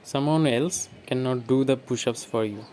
someone else cannot do the push-ups for you.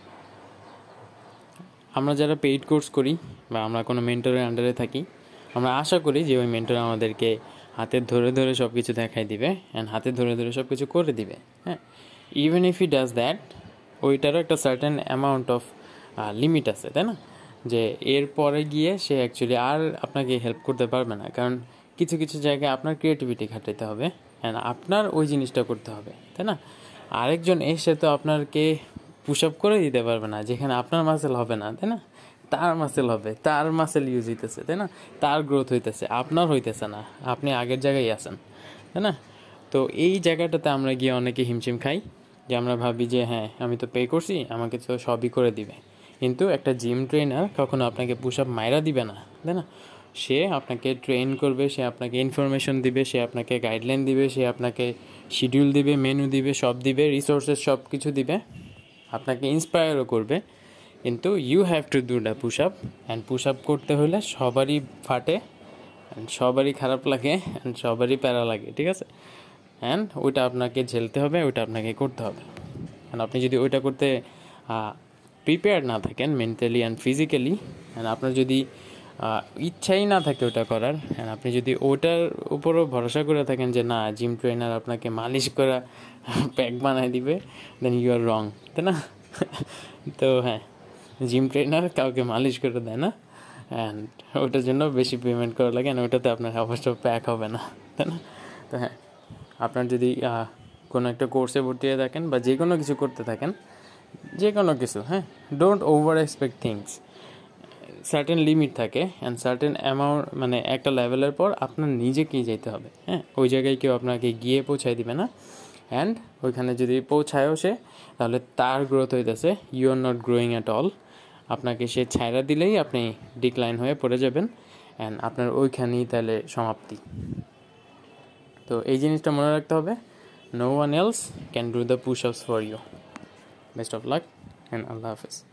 আমরা যারা paid course করি বা আমরা কোনো মেন্টরের আন্ডারে থাকি, আমরা আশা করি যে ওই মেন্টর আমাদেরকে হাতে ধরে ধরে সব কিছু দেখাই দিবে অ্যান্ড হাতে ধরে ধরে সব কিছু করে দিবে। হ্যাঁ, even if he does that, ওইটারও একটা সার্টেন অ্যামাউন্ট অফ লিমিট আছে, তাই না? যে এর পরে গিয়ে সে অ্যাকচুয়ালি আর আপনাকে হেল্প করতে পারবে না, কারণ কিছু কিছু জায়গায় আপনার ক্রিয়েটিভিটি খাটাতে হবে অ্যান্ড আপনার ওই জিনিসটা করতে হবে, তাই না? আরেকজন এসে তো আপনাকে পুশ আপ করে দিতে পারবে না, যেখানে আপনার মাসেল হবে না, তাই না? তার মাসেল হবে, তার মাসেল ইউজ হইতেছে, তাই না? তার গ্রোথ হইতেছে, আপনার হইতেছে না, আপনি আগের জায়গায় আছেন, তাই না? তো এই জায়গাটাতে আমরা গিয়ে অনেকে হিমশিম খাই, যে আমরা ভাবি যে হ্যাঁ আমি তো পে করছি, আমাকে তো সবই করে দিবে। কিন্তু একটা জিম ট্রেনার কখনো আপনাকে পুশ আপ মাইরা দিবে না, তাই না? সে আপনাকে ট্রেন করবে, সে আপনাকে ইনফরমেশন দিবে, সে আপনাকে গাইডলাইন দিবে, সে আপনাকে শিডিউল দিবে, মেনু দিবে, সব দিবে, রিসোর্সেস সব কিছু দিবে, আপনাকে ইন্সপায়ারও করবে। কিন্তু you have to do the push up, and push up করতে হলে সবারই ফাটে অ্যান্ড সবারই খারাপ লাগে অ্যান্ড সবারই প্যারা লাগে, ঠিক আছে? অ্যান্ড ওইটা আপনাকে ঝেলতে হবে, ওইটা আপনাকে করতে হবে। অ্যান্ড আপনি যদি ওইটা করতে প্রিপেয়ার না থাকেন মেন্টালি অ্যান্ড ফিজিক্যালি, অ্যান্ড আপনার যদি ইচ্ছাই না থাকে ওটা করার, অ্যান্ড আপনি যদি ওটার উপরও ভরসা করে থাকেন যে না জিম ট্রেনার আপনাকে মালিশ করা প্যাক বানায় দিবে, দেন ইউ আর রং, তাই না? তো হ্যাঁ, জিম ট্রেনার কাউকে মালিশ করে দেয় না, অ্যান্ড ওটার জন্য বেশি পেমেন্ট করা লাগে, অ্যান্ড ওটাতে আপনার অবশ্য প্যাক হবে না, তাই না? তো হ্যাঁ, আপনার যদি কোনো একটা কোর্সে ভর্তি হয়ে থাকেন বা যে কোনো কিছু করতে থাকেন, যে কোনো কিছু, হ্যাঁ, don't over expect things. Certain limit থাকে অ্যান্ড সার্টেন অ্যামাউন্ট, মানে একটা লেভেলের পর আপনার নিজেকেই যেতে হবে। হ্যাঁ, ওই জায়গায় কেউ আপনাকে গিয়ে পৌঁছায় দিবে না, অ্যান্ড ওইখানে যদি পৌঁছায়ও সে, তাহলে তার গ্রোথ হইতেছে, you are not growing at all. আপনাকে সে ছাইড়া দিলেই আপনি ডিক্লাইন হয়ে পড়ে যাবেন, অ্যান্ড আপনার ওইখানেই তাহলে সমাপ্তি। তো এই জিনিসটা মনে রাখতে হবে, no one else can do the push ups for you. Best of luck and আল্লাহ হাফেজ।